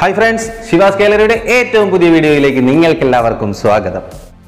Hi friends, SivasGalleryയുടെ ഏറ്റവും പുതിയ വീഡിയോയിലേക്ക് നിങ്ങൾക്കെല്ലാവർക്കും സ്വാഗതം.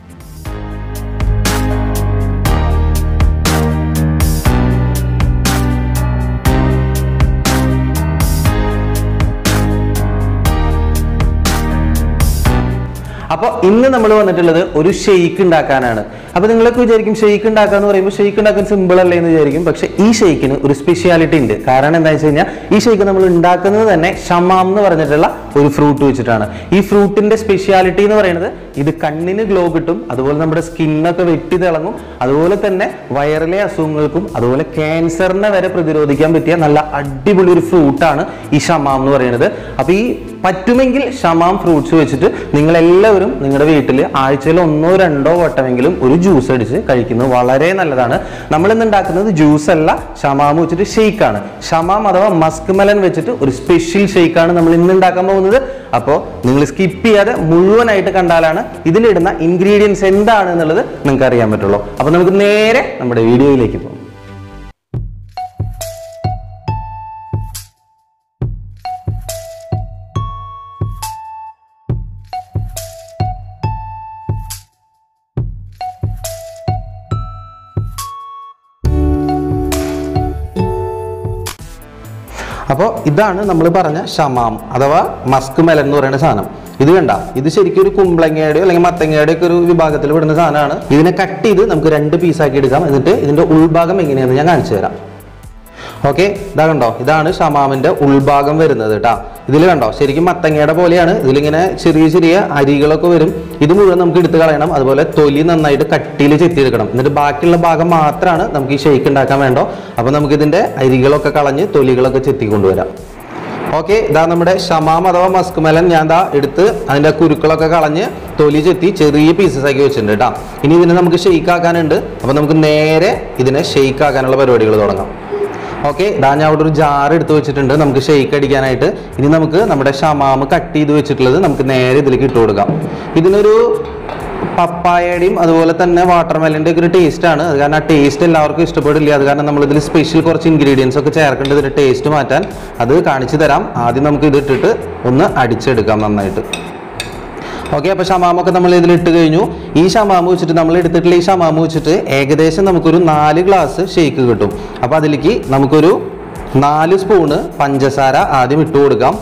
അപ്പോൾ ഇന്ന് നമ്മൾ വന്നിട്ടുള്ളത് ഒരു ഷേക്ക് ഉണ്ടാക്കാനാണ്. അപ്പോൾ നിങ്ങളൊക്കെ വിചാരിക്കും ഷേക്ക് ഉണ്ടാക്കാന്ന് പറയുമ്പോൾ ഷേക്ക് ഉണ്ടാക്കാൻ സിമ്പിൾ അല്ലേ എന്ന് വിചാരിക്കും. പക്ഷേ ഈ ഷേക്കിന് ഒരു സ്പെഷ്യാലിറ്റി ഉണ്ട്. കാരണം എന്താണെന്ന് വെച്ച് കഴിഞ്ഞാൽ ഈ ഷേക്ക് നമ്മൾ ഉണ്ടാക്കുന്നത് തന്നെ ഷമാം എന്ന് പറഞ്ഞിട്ടുള്ള ഒരു ഫ്രൂട്ട് വെച്ചിട്ടാണ്. ഈ ഫ്രൂട്ടിന്റെ സ്പെഷ്യാലിറ്റി എന്ന് പറയുന്നത് ഇത് കണ്ണിന് ഗ്ലോ കിട്ടും, അതുപോലെ നമ്മുടെ സ്കിന്നൊക്കെ വെട്ടി തിളങ്ങും, അതുപോലെ തന്നെ വയറിലെ അസുഖങ്ങൾക്കും അതുപോലെ ക്യാൻസറിനെ വരെ പ്രതിരോധിക്കാൻ പറ്റിയ നല്ല അടിപൊളി ഒരു ഫ്രൂട്ടാണ് ഈ ഷമാം എന്ന് പറയുന്നത്. അപ്പോൾ ഈ പറ്റുമെങ്കിൽ ഷമാം ഫ്രൂട്ട്സ് വെച്ചിട്ട് നിങ്ങളെല്ലാവരും നിങ്ങളുടെ വീട്ടിൽ ആഴ്ചയിൽ 1-2 വട്ടമെങ്കിലും ഒരു ജ്യൂസ് അടിച്ച് കഴിക്കുന്നത് വളരെ നല്ലതാണ്. നമ്മൾ ഇന്ന് ഉണ്ടാക്കുന്നത് ജ്യൂസ് അല്ല, ഷമാം വെച്ചിട്ട് ഷേക്കാണ്. ഷമാം അഥവാ മസ്ക് മെലൻ വെച്ചിട്ട് ഒരു സ്പെഷ്യൽ ഷേക്കാണ് നമ്മൾ ഇന്ന് ഉണ്ടാക്കാൻ പോകുന്നത്. അപ്പോൾ നിങ്ങൾ സ്കിപ്പ് ചെയ്യാതെ മുഴുവനായിട്ട് കണ്ടാലാണ് ഇതിലിടുന്ന ഇൻഗ്രീഡിയൻസ് എന്താണ് എന്നുള്ളത് നിങ്ങൾക്ക് അറിയാൻ പറ്റുള്ളൂ. അപ്പോൾ നമുക്ക് നേരെ നമ്മുടെ വീഡിയോയിലേക്ക് പോകാം. അപ്പോൾ ഇതാണ് നമ്മൾ പറഞ്ഞ ഷമാം അഥവാ മസ്ക് മെലൻ എന്ന് പറയുന്ന സാധനം. ഇത് കണ്ട, ഇത് ശരിക്കും ഒരു കുമ്പളങ്ങയുടെയോ അല്ലെങ്കിൽ മത്തങ്ങയുടെ ഒക്കെ ഒരു വിഭാഗത്തിൽ വിടുന്ന സാധനമാണ്. ഇതിനെ കട്ട് ചെയ്ത് നമുക്ക് 2 പീസാക്കി എടുക്കാം. എന്നിട്ട് ഇതിന്റെ ഉൾഭാഗം എങ്ങനെയാണെന്ന് ഞാൻ കാണിച്ചു തരാം. ഓക്കെ, ഇതാ കണ്ടോ, ഇതാണ് ഷമാമിന്റെ ഉൾഭാഗം വരുന്നത് കേട്ടോ. ഇതിൽ കണ്ടോ, ശരിക്കും മത്തങ്ങയുടെ പോലെയാണ്. ഇതിലിങ്ങനെ ചെറിയ ചെറിയ അരികളൊക്കെ വരും. ഇത് മുഴുവൻ നമുക്ക് എടുത്ത് കളയണം. അതുപോലെ തൊലി നന്നായിട്ട് കട്ടിയിൽ ചെത്തിയെടുക്കണം. എന്നിട്ട് ബാക്കിയുള്ള ഭാഗം മാത്രമാണ് നമുക്ക് ഈ ഷേക്ക് ഉണ്ടാക്കാൻ വേണ്ടോ. അപ്പോൾ നമുക്ക് ഇതിന്റെ അരികളൊക്കെ കളഞ്ഞ് തൊലികളൊക്കെ ചെത്തിക്കൊണ്ടുവരാം. ഓക്കെ, ഇതാ നമ്മുടെ ഷമാം അഥവാ മസ്ക് മെലൻ ഞാൻ ദാ എടുത്ത് അതിന്റെ കുരുക്കളൊക്കെ കളഞ്ഞ് തൊലി ചെത്തി ചെറിയ പീസസ് ആക്കി വെച്ചിട്ടുണ്ട് കേട്ടോ. ഇനി ഇതിനെ നമുക്ക് ഷേക്ക് ആക്കാനുണ്ട്. അപ്പോൾ നമുക്ക് നേരെ ഇതിനെ ഷേക്ക് ആക്കാനുള്ള പരിപാടികൾ തുടങ്ങാം. ഓക്കെ, ഇതാ ഞാൻ അവിടെ ഒരു ജാർ എടുത്ത് വെച്ചിട്ടുണ്ട് നമുക്ക് ഷേക്ക് അടിക്കാനായിട്ട്. ഇനി നമുക്ക് നമ്മുടെ ഷമാം കട്ട് ചെയ്ത് വെച്ചിട്ടുള്ളത് നമുക്ക് നേരെ ഇതിലേക്ക് ഇട്ട് കൊടുക്കാം. ഇതിനൊരു പപ്പായയുടെയും അതുപോലെ തന്നെ വാട്ടർമെലൻ്റെ ഒക്കെ ഒരു ടേസ്റ്റ് ആണ്. അത് കാരണം ആ ടേസ്റ്റ് എല്ലാവർക്കും ഇഷ്ടപ്പെടില്ല. അത് കാരണം നമ്മളിതിൽ സ്പെഷ്യൽ കുറച്ച് ഇൻഗ്രീഡിയൻസ് ഒക്കെ ചേർക്കേണ്ടത് ഇതിൻ്റെ ടേസ്റ്റ് മാറ്റാൻ. അത് കാണിച്ചു തരാം. ആദ്യം നമുക്ക് ഇത് ഇട്ടിട്ട് ഒന്ന് അടിച്ചെടുക്കാം നന്നായിട്ട്. ഓക്കെ, അപ്പോൾ ഷമാമൊക്കെ നമ്മൾ ഇതിലിട്ട് കഴിഞ്ഞു. ഈ ഷമാമ് വെച്ചിട്ട് നമ്മൾ എടുത്തിട്ടുള്ള ഈ ഷമാമ് വെച്ചിട്ട് ഏകദേശം നമുക്കൊരു 4 ഗ്ലാസ് ഷേക്ക് കിട്ടും. അപ്പോൾ അതിലേക്ക് നമുക്കൊരു 4 സ്പൂണ് പഞ്ചസാര ആദ്യം ഇട്ട് കൊടുക്കാം.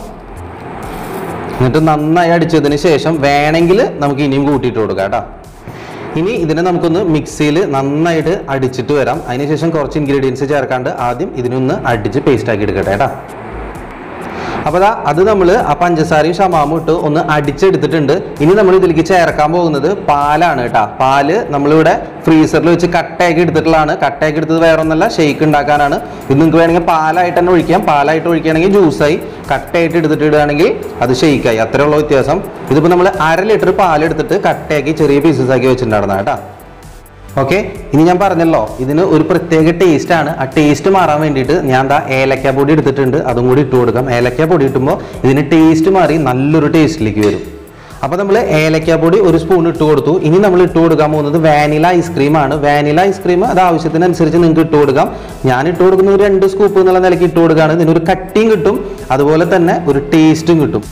എന്നിട്ട് നന്നായി അടിച്ചതിന് ശേഷം വേണമെങ്കിൽ നമുക്ക് ഇനിയും കൂട്ടിയിട്ട് കൊടുക്കാം കേട്ടോ. ഇനി ഇതിനെ നമുക്കൊന്ന് മിക്സിയിൽ നന്നായിട്ട് അടിച്ചിട്ട് വരാം. അതിനുശേഷം കുറച്ച് ഇൻഗ്രീഡിയൻസ് ചേർക്കാണ്ട് ആദ്യം ഇതിനൊന്ന് അടിച്ച് പേസ്റ്റ് ആക്കി എടുക്കട്ടെ കേട്ടോ. അപ്പോൾ അത് നമ്മൾ ആ പഞ്ചസാരയും ഷമാമും ഇട്ട് ഒന്ന് അടിച്ചെടുത്തിട്ടുണ്ട്. ഇനി നമ്മൾ ഇതിലേക്ക് ചേർക്കാൻ പോകുന്നത് പാലാണ് കേട്ടോ. പാല് നമ്മളിവിടെ ഫ്രീസറിൽ വെച്ച് കട്ടയാക്കി എടുത്തിട്ടുള്ളതാണ്. കട്ടയാക്കി എടുത്തത് വേറെ ഒന്നല്ല, ഷേക്ക് ഉണ്ടാക്കാനാണ്. ഇത് നിങ്ങൾക്ക് വേണമെങ്കിൽ പാലായിട്ട് തന്നെ ഒഴിക്കാം. പാലായിട്ട് ഒഴിക്കുകയാണെങ്കിൽ ജ്യൂസായി, കട്ടയായിട്ട് എടുത്തിട്ട് ഇടുകയാണെങ്കിൽ അത് ഷേക്കായി. അത്രേ ഉള്ള വ്യത്യാസം. ഇതിപ്പോൾ നമ്മൾ 1/2 ലിറ്റർ പാലെടുത്തിട്ട് കട്ടയാക്കി ചെറിയ പീസസ് ആക്കി വെച്ചിട്ടുണ്ടായിരുന്ന കേട്ടോ. ഓക്കെ, ഇനി ഞാൻ പറഞ്ഞല്ലോ ഇതിന് ഒരു പ്രത്യേക ടേസ്റ്റ് ആണ്. ആ ടേസ്റ്റ് മാറാൻ വേണ്ടിയിട്ട് ഞാൻ ഏലക്ക പൊടി എടുത്തിട്ടുണ്ട്. അതും കൂടി ഇട്ട് കൊടുക്കാം. ഏലക്ക പൊടി ഇട്ടുമ്പോൾ ഇതിന് ടേസ്റ്റ് മാറി നല്ലൊരു ടേസ്റ്റിലേക്ക് വരും. അപ്പോൾ നമ്മൾ ഏലക്ക പൊടി 1 സ്പൂൺ ഇട്ട് കൊടുത്തു. ഇനി നമ്മൾ ഇട്ട് കൊടുക്കാൻ പോകുന്നത് വാനില ഐസ്ക്രീമാണ്. വാനില ഐസ്ക്രീം അത് ആവശ്യത്തിനനുസരിച്ച് നിങ്ങൾക്ക് ഇട്ട് കൊടുക്കാം. ഞാൻ ഇട്ട് കൊടുക്കുന്ന ഒരു 2 സ്കൂപ്പ് എന്നുള്ള നിലയ്ക്ക് ഇട്ട് കൊടുക്കുകയാണ്. ഇതിനൊരു കട്ടിയും കിട്ടും, അതുപോലെ തന്നെ ഒരു ടേസ്റ്റും കിട്ടും.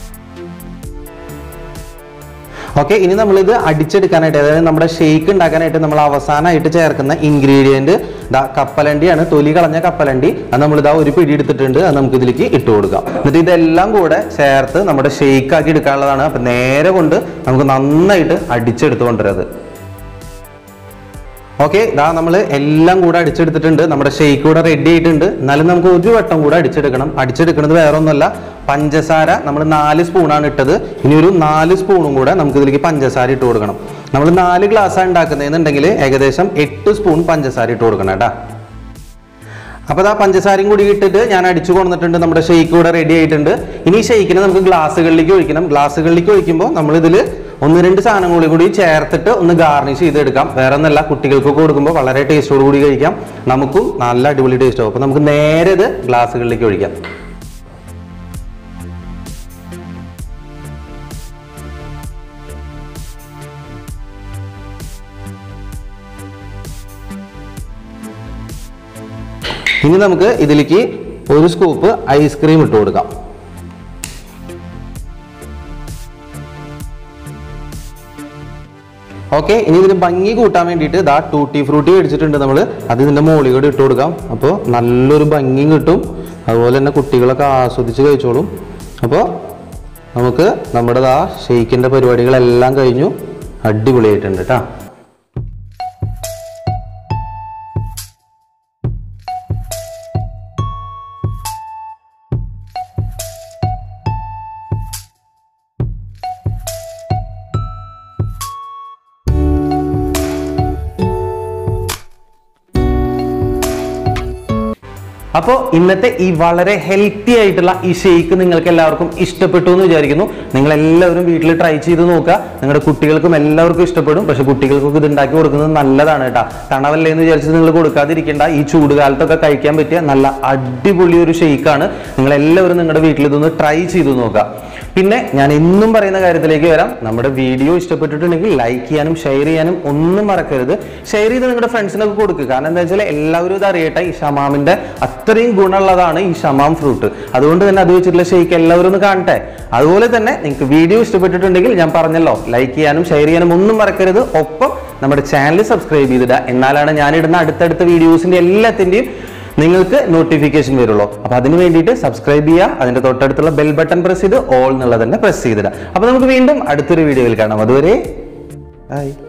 ഓക്കെ, ഇനി നമ്മളിത് അടിച്ചെടുക്കാനായിട്ട്, അതായത് നമ്മുടെ ഷേക്ക് ഉണ്ടാക്കാനായിട്ട് നമ്മൾ അവസാനമായിട്ട് ചേർക്കുന്ന ഇൻഗ്രീഡിയൻറ്റ് കപ്പലണ്ടിയാണ്. തൊലി കളഞ്ഞ കപ്പലണ്ടി. അത് നമ്മളിതാ ഒരു പിടി എടുത്തിട്ടുണ്ട്. അത് നമുക്ക് ഇതിലേക്ക് ഇട്ട് കൊടുക്കാം. എന്നിട്ട് ഇതെല്ലാം കൂടെ ചേർത്ത് നമ്മുടെ ഷേക്ക് ആക്കി എടുക്കാനുള്ളതാണ്. അപ്പം നേരെ കൊണ്ട് നമുക്ക് നന്നായിട്ട് അടിച്ചെടുത്ത് കൊണ്ടുവരത്. ഓക്കെ, ഇതാ നമ്മൾ എല്ലാം കൂടെ അടിച്ചെടുത്തിട്ടുണ്ട്. നമ്മുടെ ഷേക്ക് കൂടെ റെഡി ആയിട്ടുണ്ട്. എന്നാലും നമുക്ക് ഒരു വട്ടം കൂടെ അടിച്ചെടുക്കണം. അടിച്ചെടുക്കുന്നത് വേറെ ഒന്നുമല്ല, പഞ്ചസാര നമ്മൾ 4 സ്പൂണാണ് ഇട്ടത്. ഇനി ഒരു 4 സ്പൂണും കൂടെ നമുക്ക് ഇതിലേക്ക് പഞ്ചസാര ഇട്ട് കൊടുക്കണം. നമ്മൾ 4 ഗ്ലാസ്സാണ് ഉണ്ടാക്കുന്നതെന്നുണ്ടെങ്കിൽ ഏകദേശം 8 സ്പൂൺ പഞ്ചസാര ഇട്ട് കൊടുക്കണം കേട്ടോ. അപ്പോൾ ആ പഞ്ചസാരയും കൂടി ഇട്ടിട്ട് ഞാൻ അടിച്ചു കൊണ്ടിട്ടുണ്ട്. നമ്മുടെ ഷേക്ക് കൂടെ റെഡി ആയിട്ടുണ്ട്. ഇനി ഷേക്കിനെ നമുക്ക് ഗ്ലാസ്സുകളിലേക്ക് ഒഴിക്കണം. ഗ്ലാസ്സുകളിലേക്ക് ഒഴിക്കുമ്പോൾ നമ്മളിതിൽ 1-2 സാധനങ്ങൾ കൂടി ചേർത്തിട്ട് ഒന്ന് ഗാർണിഷ് ചെയ്തെടുക്കാം. വേറെ ഒന്നല്ല, കുട്ടികൾക്ക് കൊടുക്കുമ്പോൾ വളരെ ടേസ്റ്റോട് കൂടി കഴിക്കാം. നമുക്കും നല്ല അടിപൊളി ടേസ്റ്റ് ആവും. അപ്പോൾ നമുക്ക് നേരെ ഇത് ഗ്ലാസ്സുകളിലേക്ക് ഒഴിക്കാം. ഇനി നമുക്ക് ഇതിലേക്ക് ഒരു സ്കൂപ്പ് ഐസ്ക്രീം ഇട്ട് കൊടുക്കാം. ഓക്കെ, ഇനി ഇതിന് ഭംഗി കൂട്ടാൻ വേണ്ടിയിട്ട് ഇതാ ടൂട്ടി ഫ്രൂട്ടി മേടിച്ചിട്ടുണ്ട് നമ്മൾ. അത് ഇതിൻ്റെ മുകളിൽ കൂടി ഇട്ട് കൊടുക്കാം. അപ്പോൾ നല്ലൊരു ഭംഗിയും കിട്ടും. അതുപോലെ തന്നെ കുട്ടികളൊക്കെ ആസ്വദിച്ച് കഴിച്ചോളും. അപ്പോൾ നമുക്ക് നമ്മുടെ ആ ഷെയ്ക്കിൻ്റെ പരിപാടികളെല്ലാം കഴിഞ്ഞു. അടിപൊളിയായിട്ടുണ്ട് കേട്ടോ. അപ്പോൾ ഇന്നത്തെ ഈ വളരെ ഹെൽത്തി ആയിട്ടുള്ള ഈ ഷേക്ക് നിങ്ങൾക്ക് എല്ലാവർക്കും ഇഷ്ടപ്പെട്ടു എന്ന് വിചാരിക്കുന്നു. നിങ്ങളെല്ലാവരും വീട്ടിൽ ട്രൈ ചെയ്ത് നോക്കുക. നിങ്ങളുടെ കുട്ടികൾക്കും എല്ലാവർക്കും ഇഷ്ടപ്പെടും. പക്ഷെ കുട്ടികൾക്കൊക്കെ ഇത് ഉണ്ടാക്കി കൊടുക്കുന്നത് നല്ലതാണ് കേട്ടോ. തണവല്ലേ എന്ന് വിചാരിച്ച് നിങ്ങൾ കൊടുക്കാതിരിക്കേണ്ട. ഈ ചൂടുകാലത്തൊക്കെ കഴിക്കാൻ പറ്റിയ നല്ല അടിപൊളി ഒരു ഷേക്കാണ്. നിങ്ങളെല്ലാവരും നിങ്ങളുടെ വീട്ടിൽ ഇതൊന്ന് ട്രൈ ചെയ്ത് നോക്കുക. പിന്നെ ഞാൻ എന്നും പറയുന്ന കാര്യത്തിലേക്ക് വരാം. നമ്മുടെ വീഡിയോ ഇഷ്ടപ്പെട്ടിട്ടുണ്ടെങ്കിൽ ലൈക്ക് ചെയ്യാനും ഷെയർ ചെയ്യാനും ഒന്നും മറക്കരുത്. ഷെയർ ചെയ്ത് നിങ്ങളുടെ ഫ്രണ്ട്സിനൊക്കെ കൊടുക്കുക. കാരണം എന്താ വെച്ചാൽ എല്ലാവരും ഇത് അറിയട്ടെ. ഈ ഷമാമിന്റെ അത്രയും ഗുണമുള്ളതാണ് ഈ ഷമാം ഫ്രൂട്ട്. അതുകൊണ്ട് തന്നെ അത് വെച്ചിട്ടുള്ള ഷേക്ക് എല്ലാവരും ഒന്ന് കാണട്ടെ. അതുപോലെ തന്നെ നിങ്ങൾക്ക് വീഡിയോ ഇഷ്ടപ്പെട്ടിട്ടുണ്ടെങ്കിൽ ഞാൻ പറഞ്ഞല്ലോ, ലൈക്ക് ചെയ്യാനും ഷെയർ ചെയ്യാനും ഒന്നും മറക്കരുത്. ഒപ്പം നമ്മുടെ ചാനൽ സബ്സ്ക്രൈബ് ചെയ്തിടുക. എന്നാലാണ് ഞാനിടുന്ന അടുത്തടുത്ത വീഡിയോസിന്റെ എല്ലാത്തിൻ്റെയും നിങ്ങൾക്ക് നോട്ടിഫിക്കേഷൻ വരുള്ളൂ. അപ്പൊ അതിന് വേണ്ടിയിട്ട് സബ്സ്ക്രൈബ് ചെയ്യുക. അതിന്റെ തൊട്ടടുത്തുള്ള ബെൽ ബട്ടൺ പ്രസ് ചെയ്ത് ഓൾ എന്നുള്ളത് തന്നെ പ്രസ് ചെയ്തിടുക. അപ്പൊ നമുക്ക് വീണ്ടും അടുത്തൊരു വീഡിയോയിൽ കാണാം. അതുവരെ ബൈ.